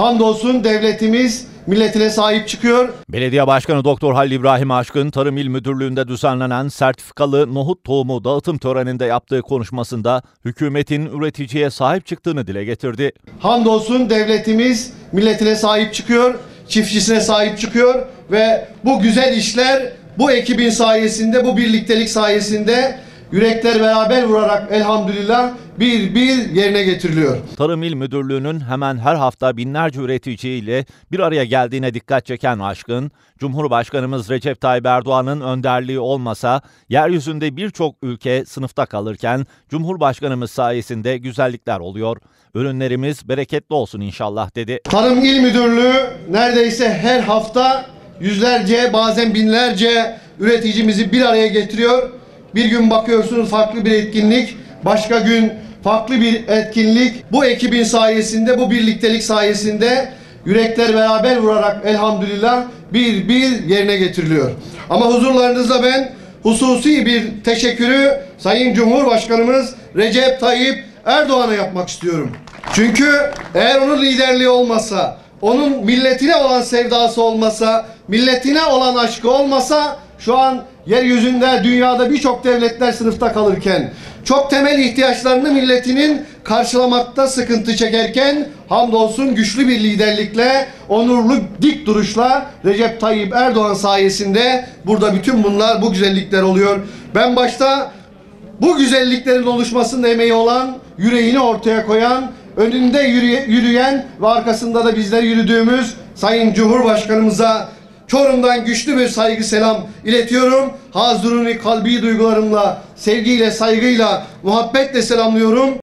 Hamdolsun devletimiz milletine sahip çıkıyor. Belediye Başkanı Doktor Halil İbrahim Aşkın, Tarım İl Müdürlüğü'nde düzenlenen sertifikalı nohut tohumu dağıtım töreninde yaptığı konuşmasında hükümetin üreticiye sahip çıktığını dile getirdi. Hamdolsun devletimiz milletine sahip çıkıyor, çiftçisine sahip çıkıyor ve bu güzel işler bu ekibin sayesinde, bu birliktelik sayesinde yürekler beraber vurarak elhamdülillah bir yerine getiriliyor. Tarım İl Müdürlüğü'nün hemen her hafta binlerce üreticiyle bir araya geldiğine dikkat çeken Aşkın, Cumhurbaşkanımız Recep Tayyip Erdoğan'ın önderliği olmasa yeryüzünde birçok ülke sınıfta kalırken Cumhurbaşkanımız sayesinde güzellikler oluyor. Ürünlerimiz bereketli olsun inşallah dedi. Tarım İl Müdürlüğü neredeyse her hafta yüzlerce bazen binlerce üreticimizi bir araya getiriyor. Bir gün bakıyorsunuz farklı bir etkinlik, başka gün farklı bir etkinlik. Bu ekibin sayesinde, bu birliktelik sayesinde yürekler beraber vurarak elhamdülillah bir yerine getiriliyor. Ama huzurlarınızda ben hususi bir teşekkürü Sayın Cumhurbaşkanımız Recep Tayyip Erdoğan'a yapmak istiyorum. Çünkü eğer onun liderliği olmasa, onun milletine olan sevdası olmasa, milletine olan aşkı olmasa şu an yeryüzünde, dünyada birçok devletler sınıfta kalırken, çok temel ihtiyaçlarını milletinin karşılamakta sıkıntı çekerken, hamdolsun güçlü bir liderlikle, onurlu dik duruşla Recep Tayyip Erdoğan sayesinde burada bütün bunlar, bu güzellikler oluyor. Ben başta bu güzelliklerin oluşmasının emeği olan, yüreğini ortaya koyan, önünde yürüyen ve arkasında da bizler yürüdüğümüz Sayın Cumhurbaşkanımıza Çorum'dan güçlü bir saygı selam iletiyorum. Hazıruni kalbi duygularımla, sevgiyle, saygıyla, muhabbetle selamlıyorum.